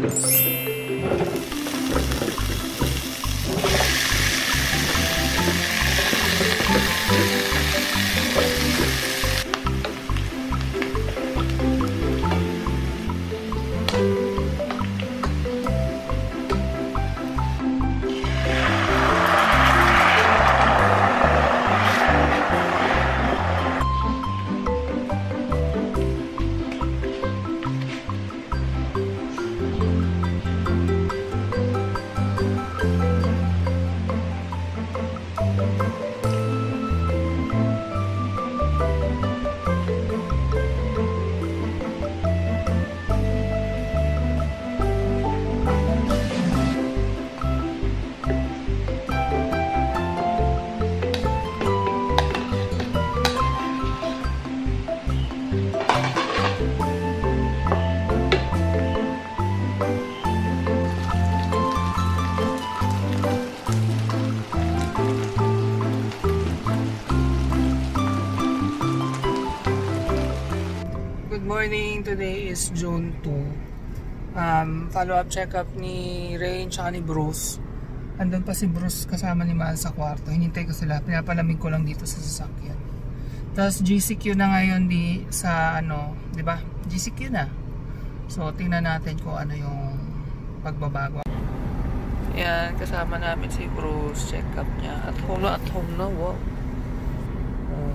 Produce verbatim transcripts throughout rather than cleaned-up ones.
Morning, today is June two. Um, follow-up check-up ni Rain tsaka ni Bruce. Andun pa si Bruce kasama ni Mahal sa kwarto. Hinintay ko sila, pinapalamig ko lang dito sa sasakyan. Tapos G C Q na ngayon di sa ano, di ba? G C Q na. So tingnan natin kung ano yung pagbabago. Yan, kasama namin si Bruce, check-up niya. At home na, at home na, wow. Oh.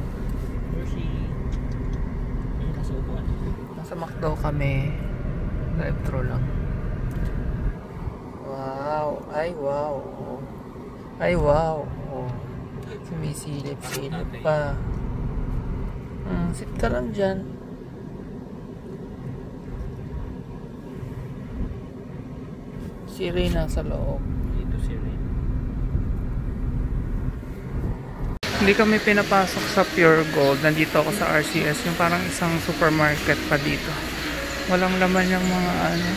Sa McDo kami, drive-thru lang. Wow, ay wow. Ay wow. Oh. Sumisilip-silip pa. Hmm, sit ka lang dyan. Si Ray nasa loob. Dito si Ray. Hindi kami pinapasok sa Pure Gold. Nandito ako sa R C S. Yung parang isang supermarket pa dito. Walang laman yung mga ano.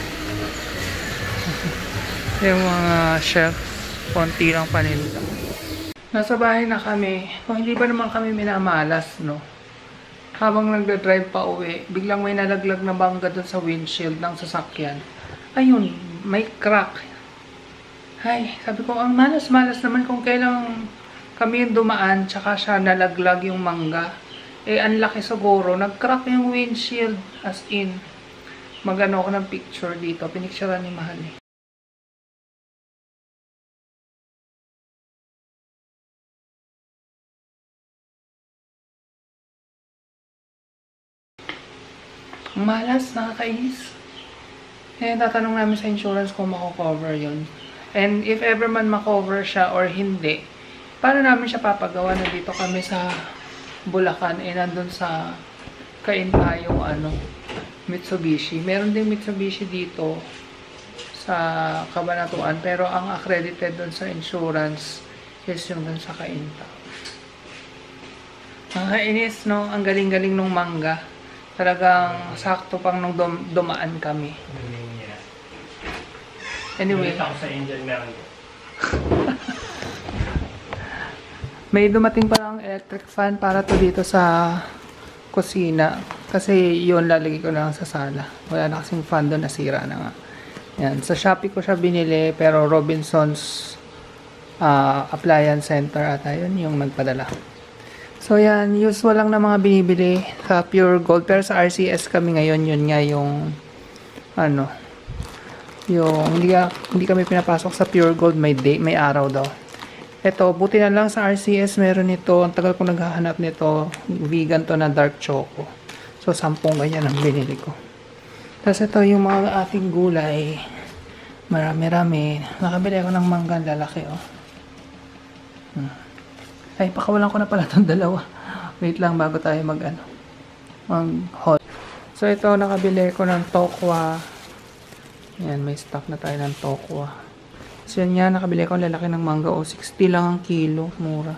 Yung mga chef. Konti lang paninda. Nasa bahay na kami. Kung hindi ba naman kami minamalas, no? Habang nagda-drive pa uwi, biglang may nalaglag na bangga dun sa windshield ng sasakyan. Ayun, may crack. Ay, sabi ko, ang malas-malas naman kung kailang kami yung dumaan, tsaka siya nalaglag yung mangga. Eh, ang laki siguro. Nag-crack yung windshield. As in, magano ako ng picture dito. Pinicturean ni Mahal eh. Ang malas, nakakainis. Eh, tatanong namin sa insurance kung mako-cover yun. And if ever man makover siya or hindi, paano namin siya papagawa? Nandito kami sa Bulacan, eh nandun sa Kainta yung ano, Mitsubishi. Meron din Mitsubishi dito sa Cabanatuan, pero ang accredited dun sa insurance is yung dun sa Kainta. Nakakainis, no? Ang galing-galing nung mangga. Talagang sakto pang nung dum dumaan kami. Anyway. Ako sa Angel Mango. May dumating pa lang electric fan para to dito sa kusina. Kasi yun lalagay ko lang sa sala. Wala na kasing fan doon, nasira na nga. Yan. Sa Shopee ko siya binili, pero Robinsons uh, Appliance Center ata yun yung nagpadala. So yan, usual lang na mga binibili sa Pure Gold. Pero sa R C S kami ngayon, yun nga yung ano, yung hindi, hindi kami pinapasok sa Pure Gold, may day, may araw daw. Ito, buti na lang sa R C S meron nito. Ang tagal ko naghahanap nito. Vegan to na dark choco. So, sampung ganyan ang binili ko. Tapos ito yung mga ating gulay. Marami-rami. Nakabili ako ng mangga lalaki, oh. Hmm. Ay, pakawalan ko na pala itong dalawa. Wait lang bago tayo mag, ano, mag-haul. So, ito, nakabili ko ng tokwa. Yan, may stock na tayo ng tokwa. So, yan nga, nakabili ko lalaki ng mangga. O, sixty lang ang kilo. Mura.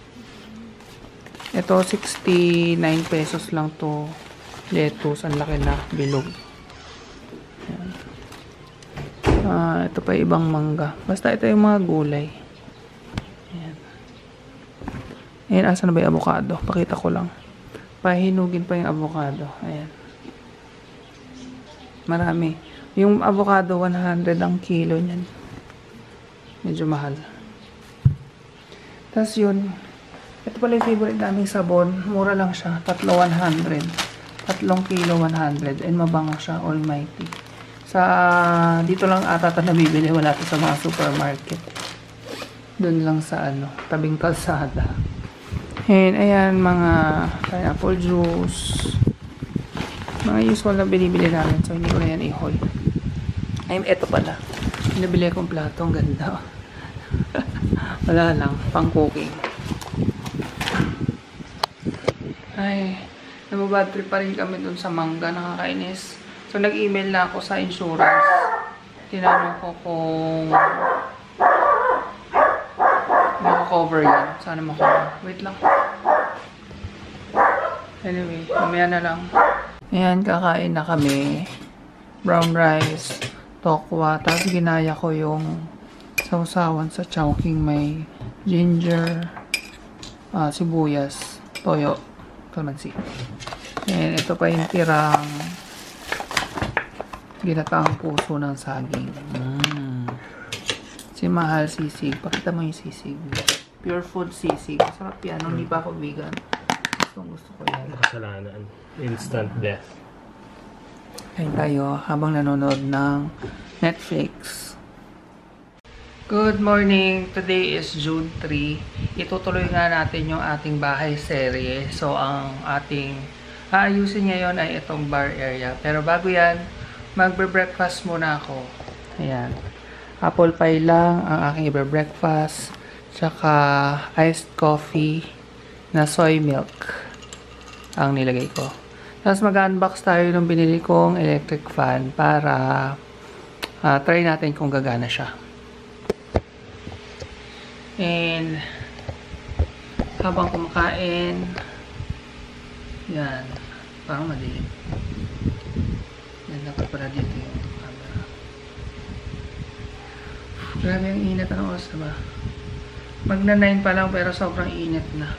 Ito, sixty-nine pesos lang to. Lettuce, ang laki na. Bilog. Yan. Ah, ito pa ibang mangga. Basta ito yung mga gulay. Yan. Ayan, asa na ba yung avocado? Pakita ko lang. Pahinugin pa yung avocado. Ayan. Marami. Yung avocado, one hundred ang kilo niyan. Medyo mahal. Tapos yun, ito pala yung favorite naming sabon. Mura lang siya. Tatlo, one hundred. Tatlong kilo, one hundred. And mabango siya, almighty. Sa, dito lang ata ito nabibili. Wala ito sa mga supermarket. Doon lang sa ano, tabing kalsada. And ayan, mga pineapple juice. Mga usual na binibili namin. So, hindi ko na yan i-haul. Ay, eto pala. Binibili akong plato. Ang ganda. Wala lang. Pang cooking. Ay, nababad trip pa rin kami dun sa mangga. Nakakainis. So, nag-email na ako sa insurance. Tinanong ko kung makakover yan. Sana makakover. Wait lang. Anyway, mamaya na lang. Ayan, kakain na kami. Brown rice, tokwa. Tapos ginaya ko yung sausawan sa chowking. May ginger, uh, sibuyas, toyo, kalamansi. And ito pa yung tirang ginataang puso ng saging. Mm. Si Mahal sisig. Pakita mo yung sisig. Pure food sisig. Sarap yan. Nung hindi pa ako vegan. Gustong gusto ko yan. Kasalanan. Instant death. Kain tayo habang nanonood ng Netflix. Good morning! Today is June three. Itutuloy nga natin yung ating bahay serye. So, ang ating aayusin ngayon ay itong bar area. Pero bago yan, magbe-breakfast muna ako. Ayan. Apple pie lang ang aking ibe-breakfast. Tsaka iced coffee na soy milk ang nilagay ko. Tapos mag-unbox tayo ng binili kong electric fan para uh, try natin kung gagana siya. And habang kumakain, yan, parang madilim. Yan, dapat pala dito yung camera. Grabe ang init. Anong oras na ba? Magna nine pa lang pero sobrang init na.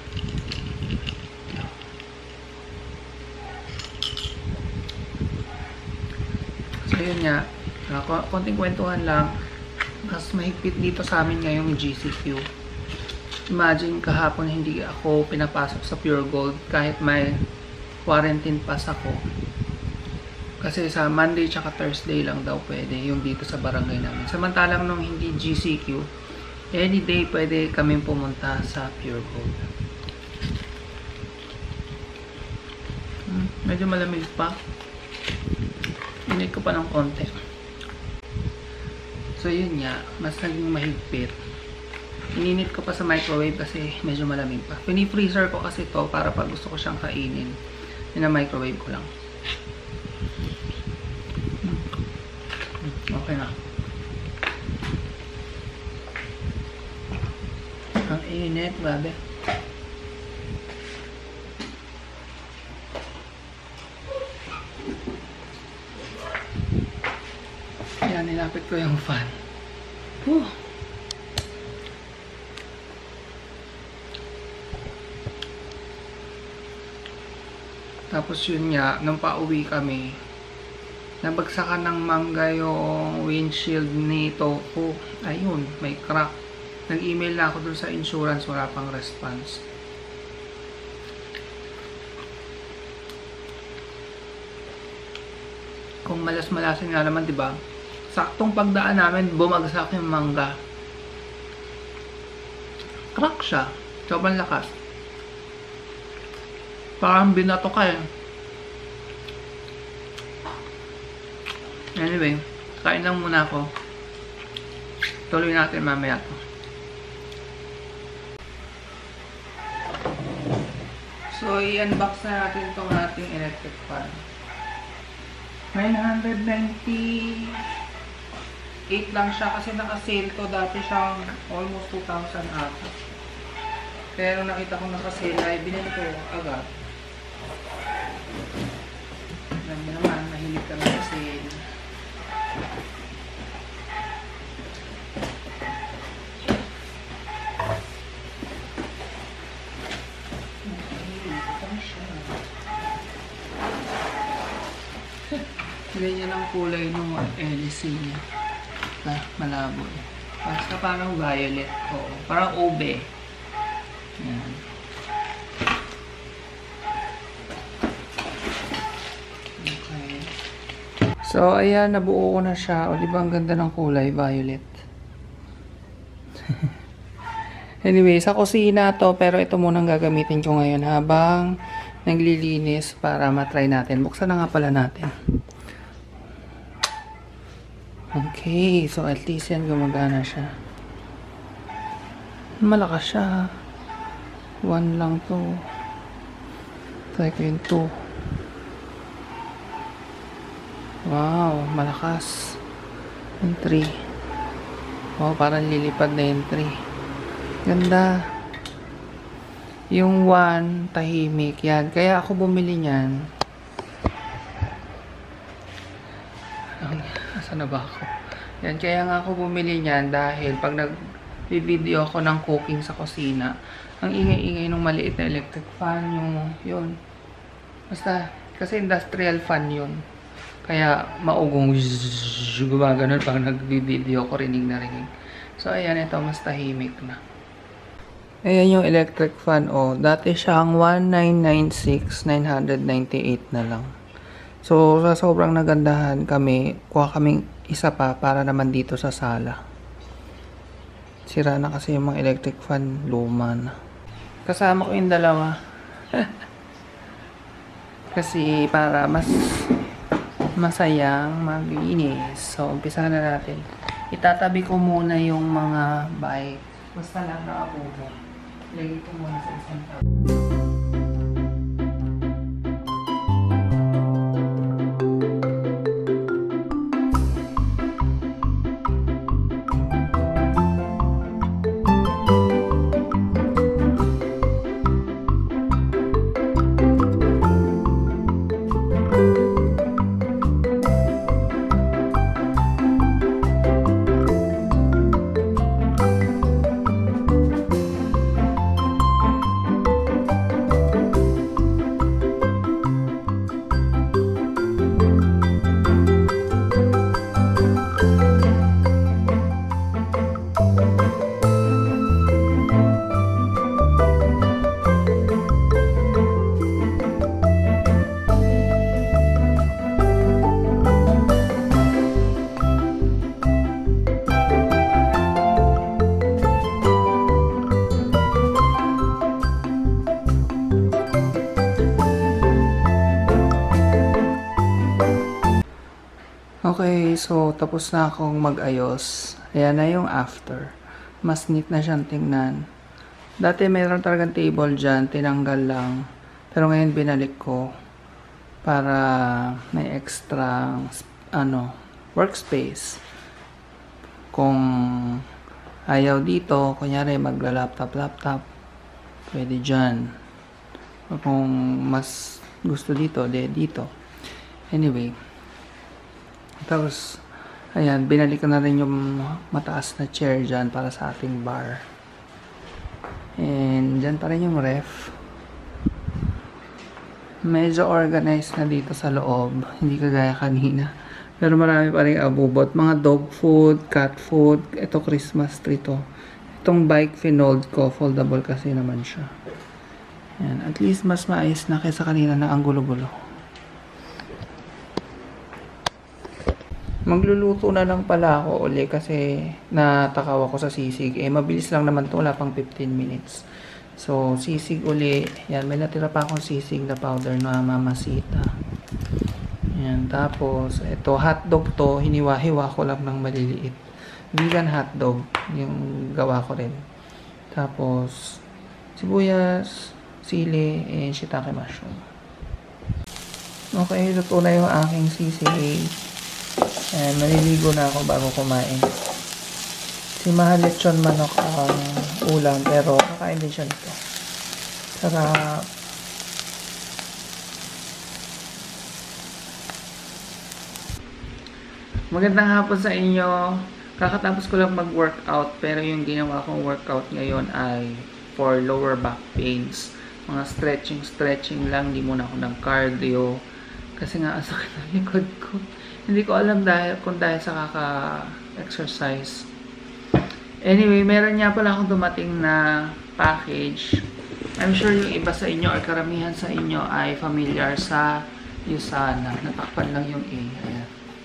So yun nga, uh, konting kwentuhan lang. Mas mahigpit dito sa amin ngayong G C Q. Imagine kahapon hindi ako pinapasok sa Pure Gold kahit may quarantine pass ako. Kasi sa Monday tsaka Thursday lang daw pwede yung dito sa barangay namin. Samantalang nung hindi G C Q, any day pwede kami pumunta sa Pure Gold. Hmm, medyo malamig pa. Init ko pa ng konti. So yun nga, mas naging mahigpit. Ininit ko pa sa microwave kasi medyo malamig pa. Pini-freezer ko kasi to para pag gusto ko siyang kainin, ina-microwave ko lang. Okay na. Ang init, grabe. Yan, nilapit ko yung fan. Whew. Tapos yun nga, nung pauwi kami, nabagsakan ng mangga yung windshield ni Toku. Ayun, may crack. Nag-email na ako dun sa insurance, wala pang response. Kung malas-malasin nga naman, diba? Saktong pagdaan namin, bumagsak yung mangga. Crack siya. Sobrang lakas. Parang binato ka eh. Anyway, kain lang muna ako. Tuloy natin mamaya to. So, i-unbox na natin itong ating electric fan. nine hundred ninety-eight lang siya kasi naka-sale to. Dati siyang almost two thousand ata. Kaya nung nakita ko naka-sale ay binili ko agad. Alam niyo naman, mahilig kami sa sale. Ganyan ang kulay ng hélice niya. Na malabo eh. Basta parang violet. Oo. Parang ube. Yan. Okay. So, ayan. Nabuo ko na siya. O, diba ang ganda ng kulay? Violet. Anyway, sa kusina to. Pero ito munang gagamitin ko ngayon habang naglilinis para matry natin. Buksan na nga pala natin. Okay, so at least yan gumagana siya. Malakas siya. One lang to. Try ko yung two. Wow, malakas. Yung three. Wow, parang lilipad na yung three. Ganda. Yung one, tahimik. Yan, kaya ako bumili niyan. Asan na ba ako? Yan, kaya nga ako bumili niyan dahil pag nag-video ako ng cooking sa kusina, ang ingay-ingay ng maliit na electric fan, yung, yun. Basta, kasi industrial fan yun. Kaya, maugong gumaganon pag nag-video ko, rinig na rinig. So, ayan, ito, mas tahimik na. Ayan yung electric fan, oh. Dati siyang one nine nine six, nine ninety-eight na lang. So, sa sobrang nagandahan kami, kuha kaming isa pa para naman dito sa sala. Sira na kasi yung mga electric fan, luma na. Kasama ko yung dalawa. Kasi para mas masayang maglinis. So, umpisa na natin. Itatabi ko muna yung mga bike. Basta lang nakabubo. Lagay ko muna sa isang tabo. Okay, so tapos na akong mag-ayos. Ayan na yung after. Mas neat na siyang tingnan. Dati mayroon talagang table dyan, tinanggal lang. Pero ngayon binalik ko para may extra ano, workspace. Kung ayaw dito, kunyari magla-laptop-laptop, pwede dyan. Kung mas gusto dito, de dito. Anyway, tapos, ayan, binalik ko na rin yung mataas na chair dyan para sa ating bar. And, dyan pa rin yung ref. Medyo organized na dito sa loob. Hindi kagaya kanina. Pero marami pa rin abubot. Mga dog food, cat food. Ito, Christmas tree to. Itong bike finold ko. Foldable kasi naman siya. Ayan, at least mas maayos na kaysa kanina na ang gulo-gulo. Magluluto na lang pala ako uli kasi natakaw ako sa sisig. Eh, mabilis lang naman to, wala pang fifteen minutes. So, sisig uli. Yan, may natira pa akong sisig na powder na mamasita. Yan, tapos, ito, hotdog to, hiniwa-hiwa ko lang ng maliliit. Vegan hotdog, yung gawa ko rin. Tapos, sibuyas, sili, and shiitake mushroom. Okay, luto na yung aking sisig. Ayan, maliligo na ako bago kumain. Si Mahal lechon manok ang ulam, pero kakain din siya nito. Sarap. Magandang hapon sa inyo. Kakatapos ko lang mag-workout, pero yung ginawa kong workout ngayon ay for lower back pains. Mga stretching-stretching lang, di muna ako ng cardio. Kasi nga, ang sakit ng likod ko. Hindi ko alam dahil, kung dahil sa kaka-exercise. Anyway, meron nga pala akong dumating na package. I'm sure yung iba sa inyo or karamihan sa inyo ay familiar sa Usana. Natakpan lang yung A. Ayan.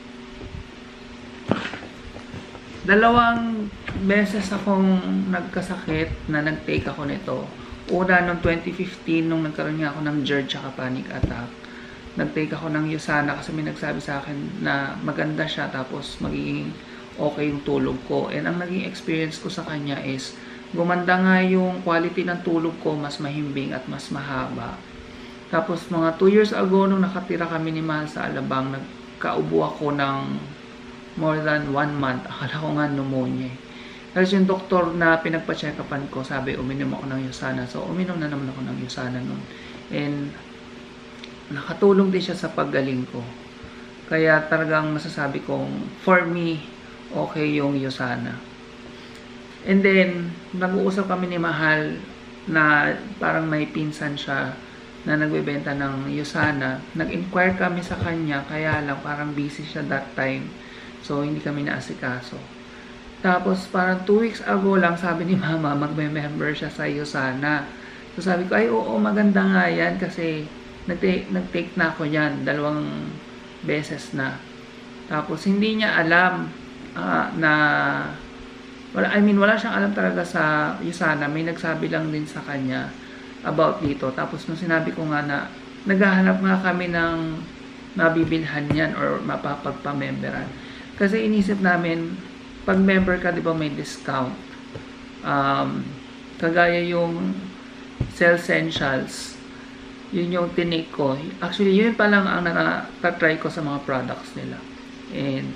Dalawang beses akong nagkasakit na nag-take ako nito. Una, noong twenty fifteen, nung nagkaroon nga ako ng G E R D tsaka panic attack. Nag-take ako ng Usana kasi may nagsabi sa akin na maganda siya tapos magiging okay yung tulog ko. And ang naging experience ko sa kanya is gumanda nga yung quality ng tulog ko, mas mahimbing at mas mahaba. Tapos mga two years ago, nung nakatira kami ni Mahal sa Alabang, nagkaubo ako ng more than one month. Akala ko nga pneumonia. Kasi yung doktor na pinagpa-check-upan ko, sabi uminom ako ng Usana. So uminom na naman ako ng Usana nun. And nakatulong din siya sa paggaling ko. Kaya talagang masasabi kong for me, okay yung Usana. And then, nag-uusap kami ni Mahal na parang may pinsan siya na nagbebenta ng Usana. Nag-inquire kami sa kanya, kaya lang parang busy siya that time. So, hindi kami naasikaso. Tapos, parang two weeks ago lang, sabi ni Mama, magme-member siya sa Usana. So, sabi ko, ay oo, maganda nga yan kasi nag-take, nag-take na ako yan, dalawang beses na. Tapos, hindi niya alam uh, na wala, I mean, wala siyang alam talaga sa Usana. May nagsabi lang din sa kanya about dito. Tapos, nung sinabi ko nga na naghahanap nga kami ng mabibilhan yan or mapapagpamemberan. Kasi inisip namin, pag member ka, di ba may discount? Um, kagaya yung Cell Essentials, yun yung tinake ko. Actually, yun pa lang ang natatry ko sa mga products nila. And,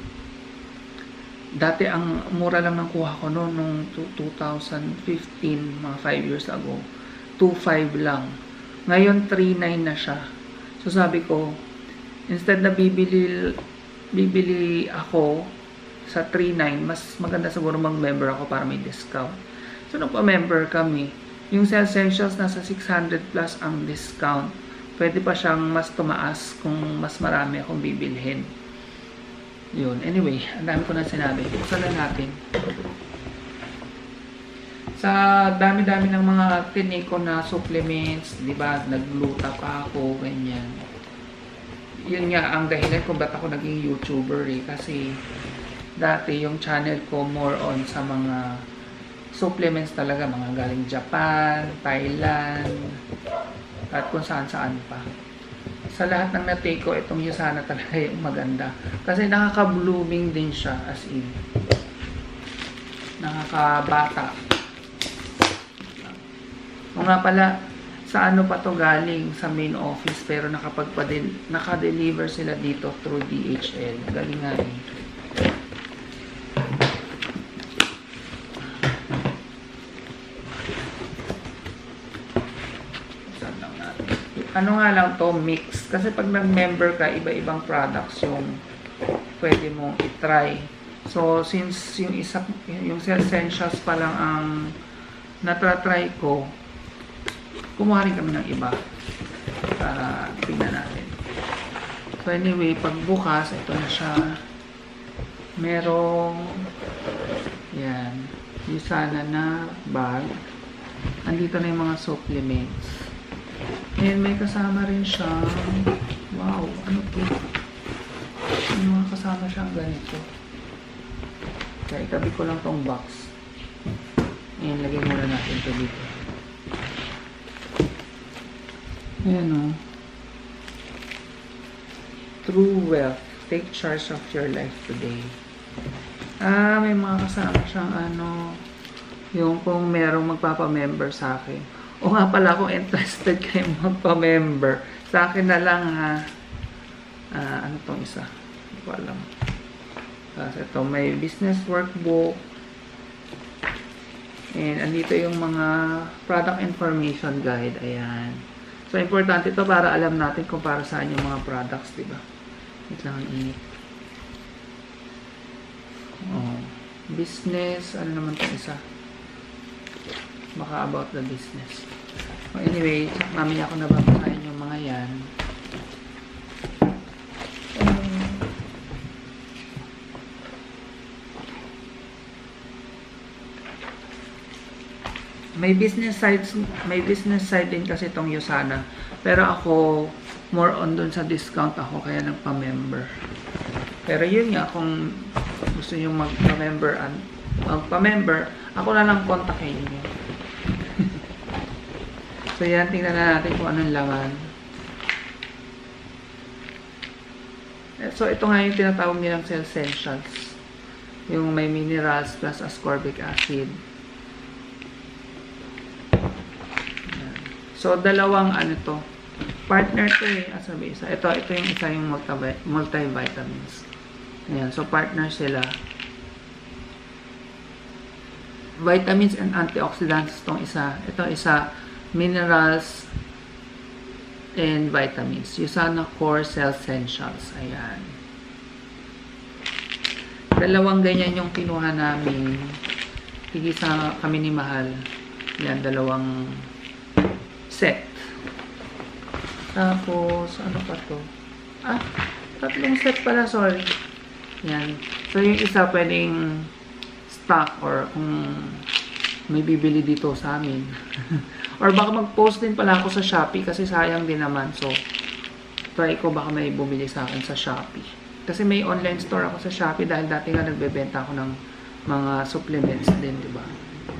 dati ang mura lang ng kuha ko noon, nung two thousand fifteen, mga five years ago. two five lang. Ngayon, three nine na siya. So, sabi ko, instead na bibili, bibili ako sa three nine, mas maganda siguro mag-member ako para may discount. So, nung pa-member kami, yung Cell Essentials nasa six hundred plus ang discount. Pwede pa siyang mas tumaas kung mas marami akong bibilhin. Yun. Anyway, ang dami ko na sinabi. Buksan na natin. Sa dami-dami ng mga tiniko na supplements, di ba, nagluta pa ako, ganyan. Yun nga ang dahilan kung ba't ako naging YouTuber eh. Kasi dati yung channel ko more on sa mga supplements talaga, mga galing Japan, Thailand, at kung saan-saan pa. Sa lahat ng na-take ko, itong Usana talaga yung maganda. Kasi nakaka-blooming din siya, as in. Nakakabata. O nga pala, sa ano pa to galing? Sa main office, pero naka-deliver sila dito through D H L. Galing nga eh. Ano nga lang to, mix. Kasi pag nag-member ka, iba-ibang products yung pwede mong itry. So, since yung isa, yung Cell Essentials pa lang ang natratry ko, kumuha rin kami ng iba para tingnan natin. So, anyway, pagbukas, ito na siya. Merong yan, Usana na bag. Andito na yung mga supplements. And may kasama rin siyang, wow, ano to? May mga kasama siyang ganito. Kaya itabi ko lang tong box. Ayan, lagay muna natin ito dito. Ayan o. True Wealth. Take charge of your life today. Ah, may mga kasama siyang ano, yung kung merong magpapamember sa akin. O nga pala, kung interested kayo magpa-member, sa akin na lang ha. Uh, ano tong isa? Hindi ko alam. Kasi ito, may business workbook. And andito yung mga product information guide. Ayan. So, importante ito para alam natin kung para saan yung mga products, diba? Wait lang ang init. Oh. Business, ano naman itong isa? Baka about the business. So anyway, mamaya ako nababasahin yung mga yan. may business sides, may business side din kasi itong Usana. Pero ako, more on dun sa discount ako, kaya nagpa-member. Pero yun nga, kung gusto nyo magpa-member, magpa-member, ako na lang kontakin nyo. So yan, tingnan na natin kung anong laman. So ito nga yung tinatawag nilang essentials. Yung may minerals plus ascorbic acid. Yan. So dalawang ano to. Partner to eh. Asabi isa. Ito, ito yung isa yung multivitamins. Yan. So partner sila. Vitamins and antioxidants itong isa. Ito isa, minerals and vitamins. Usana Core Cell Essentials. Ayan. Dalawang ganyan yung kinuha namin. Tigisa kami ni Mahal. Yan, dalawang set. Tapos, ano pa to? Ah, tatlong set pala, sorry. Yan. So, yung isa pwedeng stock or kung may bibili dito sa amin. Or baka mag-post din pala ako sa Shopee kasi sayang din naman. So, try ko baka may bumili sa akin sa Shopee. Kasi may online store ako sa Shopee dahil dati nga nagbebenta ako ng mga supplements din, di ba?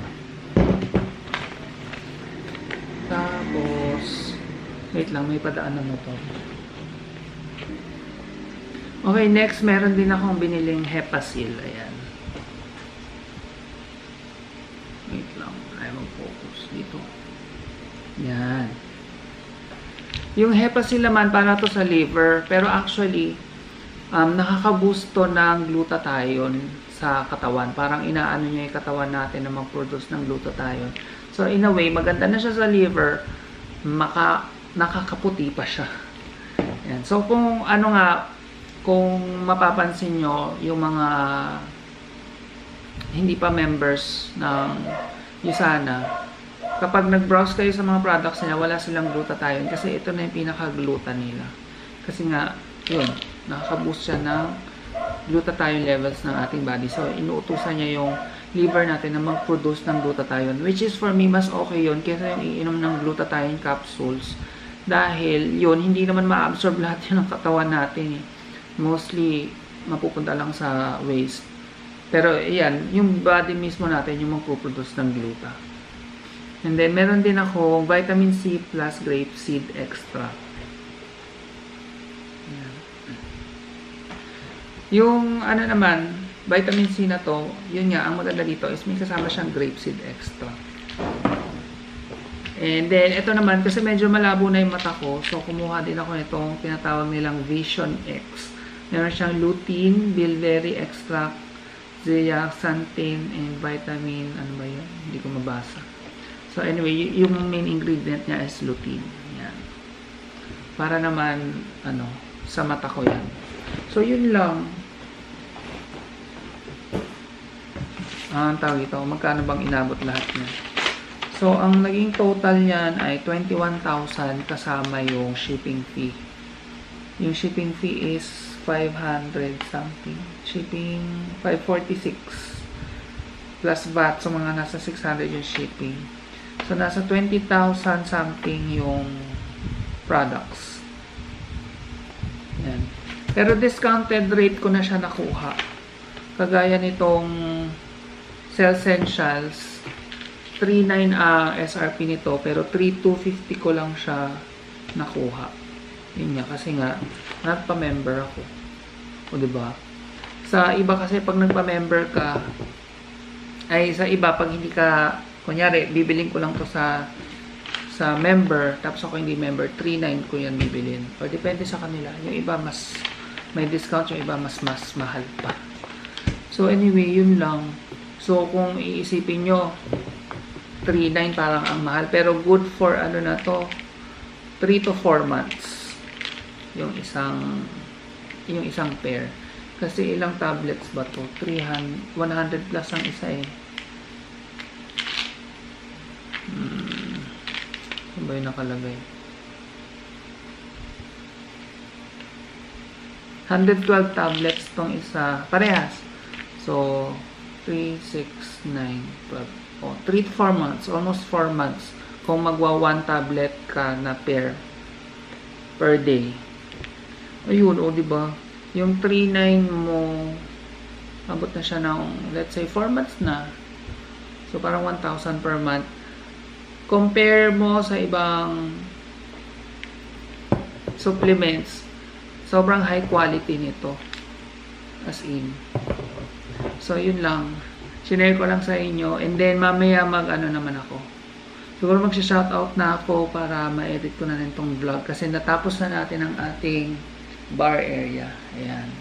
Tapos, wait lang, may padaan na motor. Okay, next, meron din akong biniling Hepasil. Ayan. Wait lang, ay mag-focus dito. Yan. Yung Hepasil naman, para to sa liver. Pero actually, um, nakaka-boost to ng glutathione sa katawan. Parang inaano niya yung katawan natin na mag-produce ng glutathione. So, in a way, maganda na siya sa liver. Maka, nakakaputi pa siya. Yan. So, kung ano nga, kung mapapansin nyo, yung mga hindi pa members ng Usana, kapag nag-browse kayo sa mga products nila, wala silang glutathione kasi ito na yung pinaka-gluta nila. Kasi nga, yun, nakaka-boost siya ng glutathione levels ng ating body. So, inuutusan niya yung liver natin na mag-produce ng glutathione, which is for me, mas okay yun kaysa yung iinom ng glutathione capsules. Dahil, yun, hindi naman ma-absorb lahat yun ng katawan natin. Eh. Mostly, mapupunta lang sa waste. Pero, yan, yung body mismo natin yung mag-produce ng gluta. And then, meron din ako vitamin C plus grapeseed extract. Yan. Yung, ano naman, vitamin C na to, yun nga, ang maganda dito is may kasama siyang grapeseed extract. And then, ito naman, kasi medyo malabo na yung mata ko, so kumuha din ako nitong tinatawag nilang Vision X. Meron siyang lutein, bilberry extract, zeaxanthin, and vitamin, ano ba yun? Hindi ko mabasa. So anyway, yung main ingredient niya is lutein. Yan. Para naman, ano, sa mata ko yan. So yun lang. Ah, ang tawag ito, magkano bang inabot lahat niya? So, ang naging total niyan ay twenty-one thousand kasama yung shipping fee. Yung shipping fee is five hundred something. Shipping, five forty-six. Plus V A T, so mga nasa six hundred yung shipping. So, nasa twenty thousand something yung products. Yan. Pero discounted rate ko na siya nakuha. Kagaya nitong Cell Essentials, three nine uh, S R P nito, pero three two fifty ko lang siya nakuha. Yun nga, kasi nga, nagpa-member ako. O, diba? Sa iba kasi, pag nagpa-member ka, ay sa iba, pag hindi ka, kunyari, bibiling ko lang to sa sa member, tapos ako hindi member, three nine ko yan bibilin. O, depende sa kanila. Yung iba, mas may discount, yung iba, mas mas mahal pa. So, anyway, yun lang. So, kung iisipin nyo, three nine parang ang mahal. Pero good for ano na to, three to four months. Yung isang, yung isang pair. Kasi ilang tablets ba to? three hundred, one hundred plus ang isa eh. Hmm. Ano ba yung nakalagay? one hundred twelve tablets tong isa. Parehas. So, three, six, nine, twelve. O, three to four months. Almost four months. Kung magwa one tablet ka na pair per day. Ayun, o, diba? Yung three nine mo, abot na siya ng, let's say, four months na. So, parang one thousand per month. Compare mo sa ibang supplements, sobrang high quality nito. As in. So, yun lang. Sinare ko lang sa inyo. And then, mamaya mag-ano naman ako. Siguro mag-shoutout na ako para ma-edit ko na rin tong vlog. Kasi natapos na natin ang ating bar area. Ayan.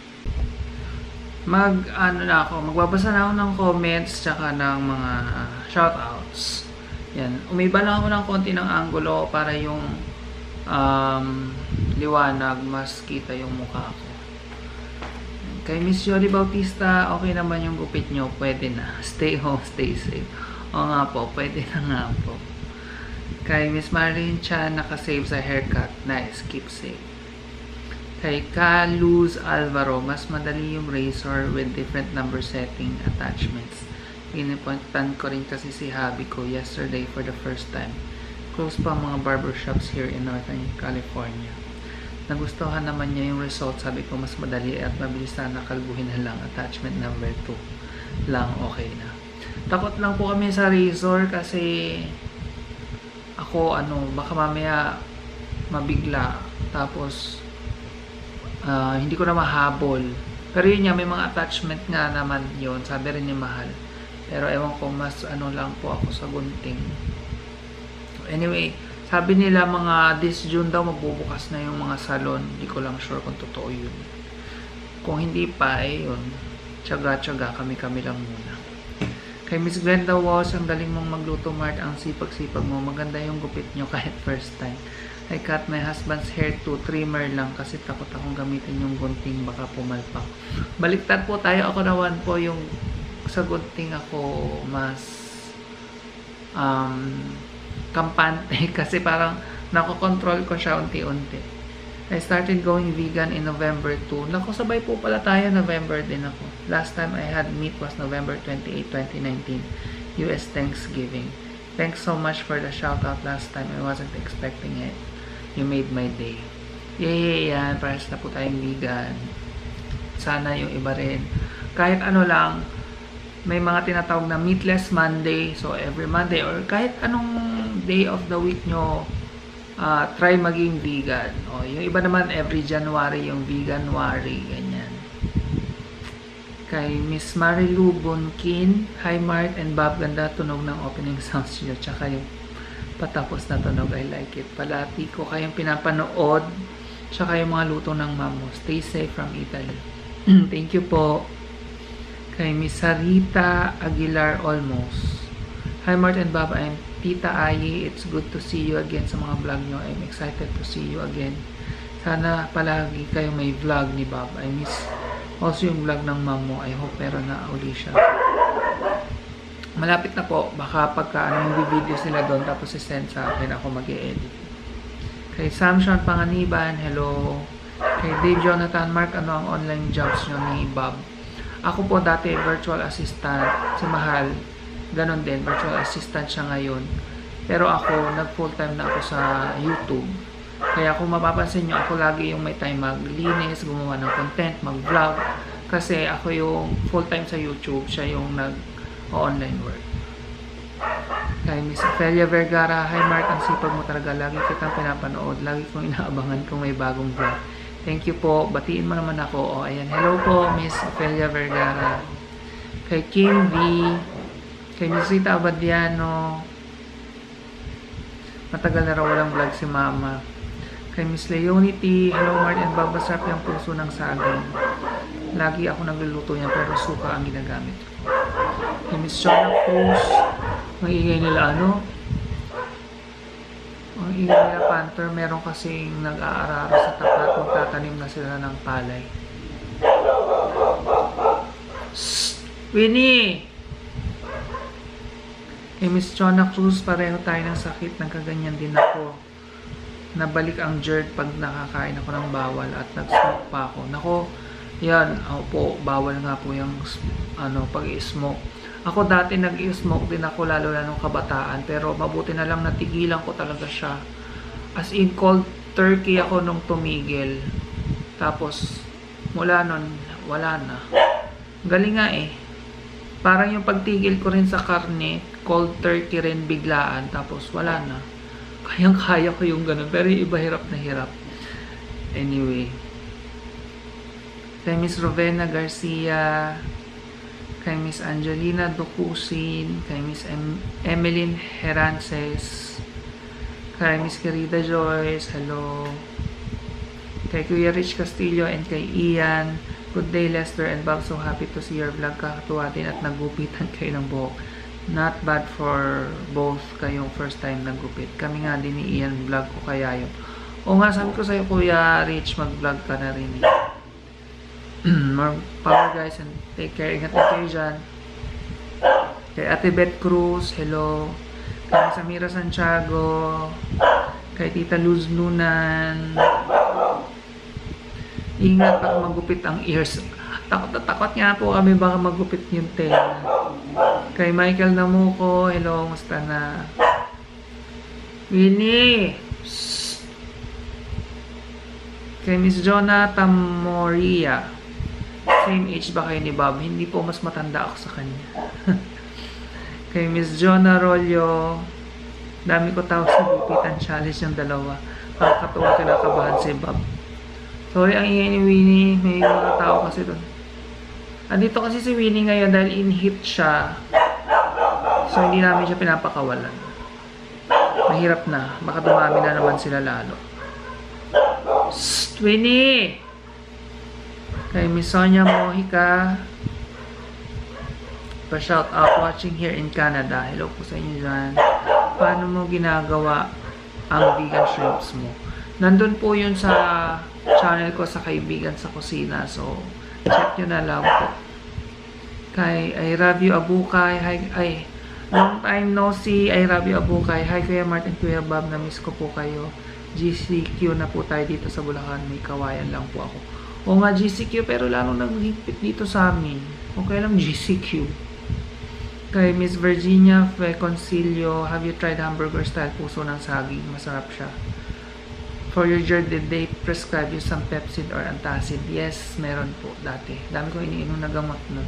Mag, ano na ako, magbabasa na ako ng comments tsaka ng mga shoutouts. Yan. Umiba lang ako ng konti ng angulo para yung um, liwanag, mas kita yung mukha ko. Kay Miss Yoli Bautista, okay naman yung gupit nyo. Pwede na. Stay home, stay safe. O nga po, pwede na nga po. Kay Miss Marilyn Chan, nakasave sa haircut. Nice, keep safe. Kay Ka Luz Alvaro, mas madali yung razor with different number setting attachments. Pinipuntan ko rin kasi si hubby ko yesterday for the first time. Close pa mga barbershops here in Northern California. Nagustuhan naman niya yung result. Sabi ko mas madali at mabilis na nakalbuhin na lang. Attachment number two lang, okay na. Takot lang po kami sa razor kasi ako ano, baka mamaya mabigla tapos uh, hindi ko na mahabol. Pero yun nga, may mga attachment nga naman yun. Sabi rin niya mahal. Pero ewan ko, mas ano lang po ako sa gunting. Anyway, sabi nila mga this June daw magbubukas na yung mga salon. Hindi ko lang sure kung totoo yun. Kung hindi pa, eh yun. Tsaga-tsaga, kami-kami lang muna. Kay Miss Glenda Walsh, ang daling mong magluto, Mart. Ang sipag-sipag mo. Maganda yung gupit nyo kahit first time. I cut my husband's hair to trimmer lang kasi takot akong gamitin yung gunting. Baka pumalpak. Baliktad po tayo. Ako naman po yung sa gunting ako mas um, kampante kasi parang nakokontrol ko siya unti-unti. I started going vegan in November two. Naku, sabay po pala tayo. November din ako. Last time I had meat was November twenty-eighth, twenty nineteen. U S Thanksgiving. Thanks so much for the shoutout last time. I wasn't expecting it. You made my day. Yay, yan. Pares na po tayong vegan. Sana yung iba rin. Kahit ano lang, may mga tinatawag na meatless Monday. So, every Monday or kahit anong day of the week nyo, uh, try maging vegan. O, yung iba naman, every January, yung Veganuary, ganyan. Kay Miss Marilu Bonkin, hi Mart and Bob, ganda tunog ng opening sounds nyo. Tsaka yung patapos na tunog, I like it. Palati ko kayong pinapanood. Tsaka yung mga luto ng mamo. Stay safe from Italy. Thank you po. Kay Miss Sarita Aguilar Almost. Hi Mart and Bob, I'm Tita Ayi. It's good to see you again sa mga vlog nyo. I'm excited to see you again. Sana palagi kayo may vlog ni Bob. I miss also yung vlog ng mom mo. I hope meron na uli siya. Malapit na po. Baka pagka ano yung videos nila doon tapos i-send sa akin ako mag-e-edit. Kay Samson Panganiban, hello. Kay Dave Jonathan, Mark, ano ang online jobs nyo ni Bob? Ako po dati virtual assistant, si Mahal, ganon din, virtual assistant siya ngayon. Pero ako, nag full time na ako sa YouTube. Kaya kung mapapansin nyo, ako lagi yung may time maglinis, gumawa ng content, mag-vlog. Kasi ako yung full time sa YouTube, siya yung nag-online work. Kay Miss Ophelia Vergara, hi Mark, ang sipag mo talaga, lagi kitang pinapanood, lagi kong inaabangan kung may bagong vlog. Thank you po. Batiin mo naman ako. O, ayan. Hello po, Miss Ophelia Vergara. Kay Kim V. Kay Miss Rita Abadiano. Matagal na raw walang vlog si Mama. Kay Miss Leonity. Hello, Mart and Bob. Masarap yung puso ng saging. Lagi ako nagluluto niya pero suka ang ginagamit ko. Kay Miss Shona Cruz. Ang ingay nila ano? Ang ingay nila Panther, meron kasing nag-aararo sa tapat, magtatanim na sila ng palay. Shhh! Winnie! Kay Miss Chona Cruz, pareho tayo ng sakit, nagkaganyan din ako. Nabalik ang jerk pag nakakain ako ng bawal at nag-smoke pa ako. Nako, yan, oh, po, bawal nga po yung ano, pag-smoke. Ako dati nag-smoke din ako, lalo na nung kabataan. Pero mabuti na lang natigilan ko talaga siya. As in, cold turkey ako nung tumigil. Tapos, mula nun, wala na. Galing nga eh. Parang yung pagtigil ko rin sa karne, cold turkey rin biglaan. Tapos, wala na. Kayang-kaya ko yung ganun. Pero yung iba hirap na hirap. Anyway. Kay Miss Rovena Garcia, kay Miss Angelina Docusin, kay Miss em Emeline Herances, kay Miss Querida Joyce, hello. Kay Kuya Rich Castillo and kay Ian, good day Lester and Bob, so happy to see your vlog. Kakatuwa din at nagupitan kayo ng buhok. Not bad for both kayong first time nagupit. Kami nga din ni Ian, vlog ko kaya yun. O nga, sabi ko sa'yo Kuya Rich, mag-vlog ka na rin. More power guys and take care. Ingat na kayo dyan. Kay Ate Beth Cruz, hello. Kay Samira Santiago, kay Tita Luz Lunan. Ingat baka magupit ang ears. Takot na takot nga po kami baka magupit yung tenga. Kay Michael Namuko, hello, musta na? Winnie! Psst. Kay Miss Jonah Tamoria, same age ba kayo ni Bob? Hindi po, mas matanda ako sa kanya. Kay Miss Jonah Rollo, dami ko tao sa gupitan challenge yung dalawa. Kakatuwa, kinakabahan si Bob. Sorry ang ingay ni Winnie, may mga tao kasi doon. Andito kasi si Winnie ngayon dahil in-hit siya. So hindi namin siya pinapakawalan. Mahirap na, baka dumami na naman sila lalo. Shh, Winnie! Kay Miss Sonia Mojica, pa-shout out watching here in Canada. Hello po sa inyo dyan. Paano mo ginagawa ang vegan shrimps mo? Nandun po yun sa channel ko sa Kaibigan sa Kusina. So, check nyo na lang po. Kay I love you Abukay. Hi, ay, long time no see. I love you Abukay. Hi Kuya Martin, Kuya Bob. Na-miss ko po kayo. G C Q na po tayo dito sa Bulacan. May kawayan lang po ako. O nga G C Q, pero lalong naghigpit dito sa amin. Okay lang G C Q. Kay Miss Virginia Feconcilio, have you tried hamburger style puso ng saging? Masarap siya. For your journey, did they prescribe you some Pepcid or Antacid? Yes, meron po dati. Dami ko iniinom na gamot nun.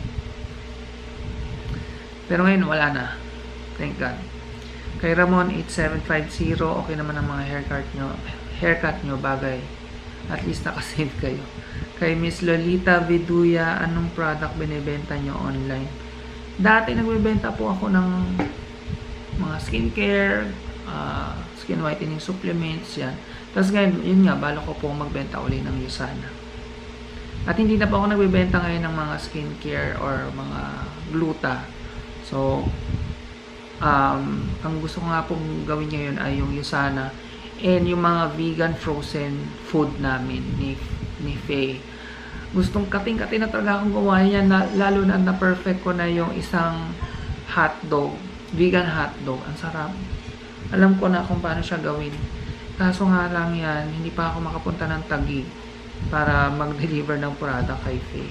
Pero ngayon, wala na. Thank God. Kay Ramon eight seven five zero, okay naman ang mga haircut nyo. Haircut nyo, bagay. At least nakasave kayo. Kay Miss Lolita Viduya, anong product binibenta nyo online? Dati nagbibenta po ako ng mga skincare, uh, skin whitening supplements, yan. Tapos ngayon, yun nga, bala ko po magbenta uli ng Usana. At hindi na po ako nagbibenta ngayon ng mga skincare or mga gluta. So, um, ang gusto ko nga pong gawin ngayon ay yung Usana and yung mga vegan frozen food namin ni, ni Faye. Gustong kating-kating na talaga akong gawa yan, na, lalo na na-perfect ko na yung isang hotdog, vegan hotdog. Ang sarap. Alam ko na kung paano siya gawin. Kaso nga lang yan, hindi pa ako makapunta ng Taguig para mag-deliver ng product kay Faye.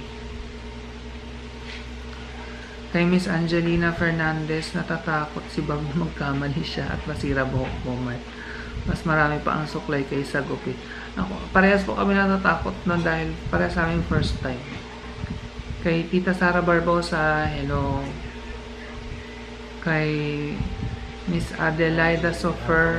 Kay Miss Angelina Fernandez, natatakot si Bob na magkamali siya at masira buhok mo. Mas marami pa ang suklay kaysa gupit. Ako, parehas po kami natatakot nun dahil parehas sa aming first time. Kay Tita Sara Barbosa, hello. Kay Miss Adelaida Sofer.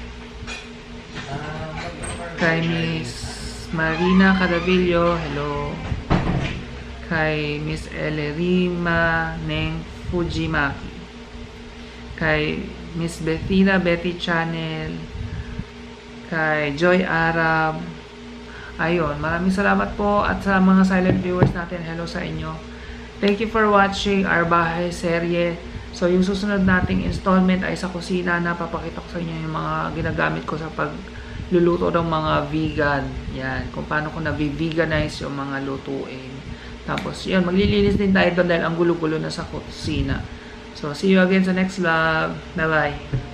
Kay Miss Marina Cadavillo, hello. Kay Miss Elerima Neng Fujimaki. Kay Miss Bethina Betty Channel. Kay Joy Arab. Ayun, maraming salamat po at sa mga silent viewers natin, hello sa inyo. Thank you for watching our bahay serye. So yung susunod nating installment ay sa kusina na papakita ko sa inyo yung mga ginagamit ko sa pagluluto ng mga vegan. Yan, kung paano ko na-veganize yung mga lutuin. Tapos yun, maglilinis din tayo doon dahil ang gulo-gulo na sa kusina. So see you again sa next vlog. Bye bye.